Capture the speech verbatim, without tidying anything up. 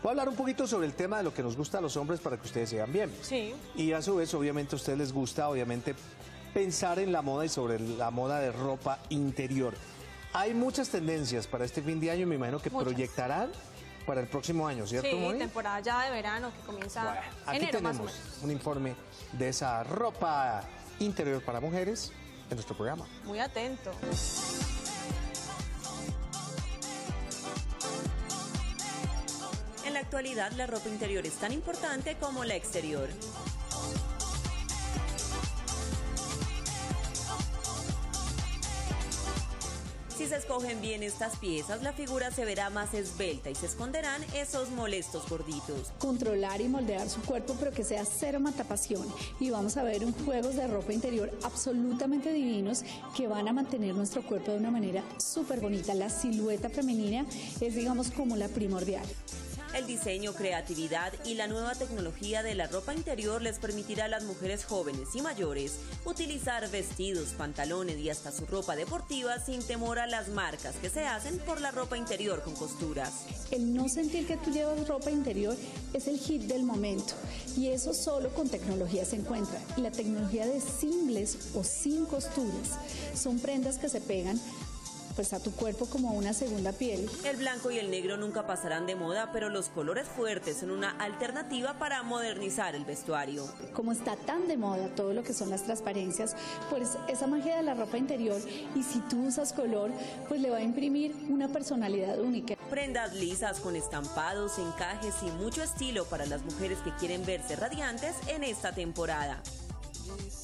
Voy a hablar un poquito sobre el tema de lo que nos gusta a los hombres para que ustedes se vean bien. Sí. Y a su vez, obviamente, a ustedes les gusta, obviamente, pensar en la moda y sobre la moda de ropa interior. Hay muchas tendencias para este fin de año, me imagino que Muchas. proyectarán para el próximo año, ¿cierto, Sí, Moni? temporada ya de verano que comienza Bueno, aquí enero tenemos más o menos. un informe de esa ropa interior para mujeres en nuestro programa. Muy atento. En la actualidad, la ropa interior es tan importante como la exterior. Si se escogen bien estas piezas, la figura se verá más esbelta y se esconderán esos molestos gorditos. Controlar y moldear su cuerpo, pero que sea cero matapasión. Y vamos a ver un juegos de ropa interior absolutamente divinos que van a mantener nuestro cuerpo de una manera súper bonita. La silueta femenina es, digamos, como la primordial. El diseño, creatividad y la nueva tecnología de la ropa interior les permitirá a las mujeres jóvenes y mayores utilizar vestidos, pantalones y hasta su ropa deportiva sin temor a las marcas que se hacen por la ropa interior con costuras. El no sentir que tú llevas ropa interior es el hit del momento y eso solo con tecnología se encuentra. Y la tecnología de simples o sin costuras son prendas que se pegan pues a tu cuerpo como una segunda piel. El blanco y el negro nunca pasarán de moda, pero los colores fuertes son una alternativa para modernizar el vestuario. Como está tan de moda todo lo que son las transparencias, pues esa magia de la ropa interior, y si tú usas color, pues le va a imprimir una personalidad única. Prendas lisas con estampados, encajes y mucho estilo para las mujeres que quieren verse radiantes en esta temporada.